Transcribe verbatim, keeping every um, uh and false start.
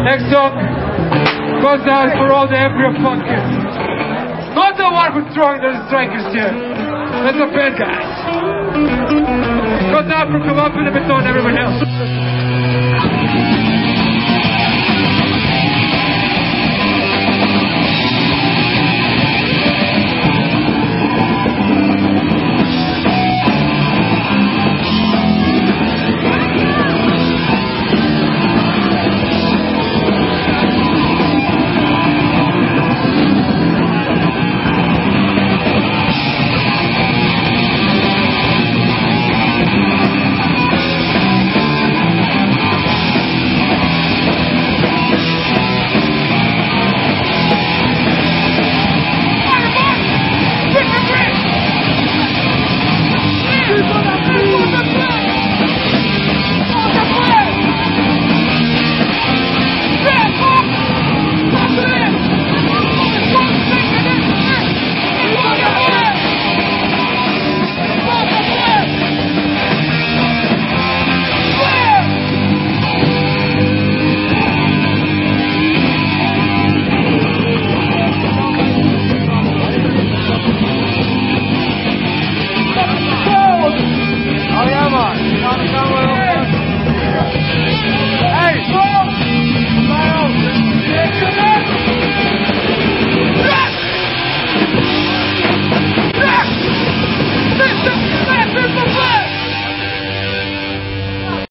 Next song goes out for all the embryo punkers. Not the one who's throwing the strikers here. That's the bad guys. Goes out for Come Up in the Baton, everyone else.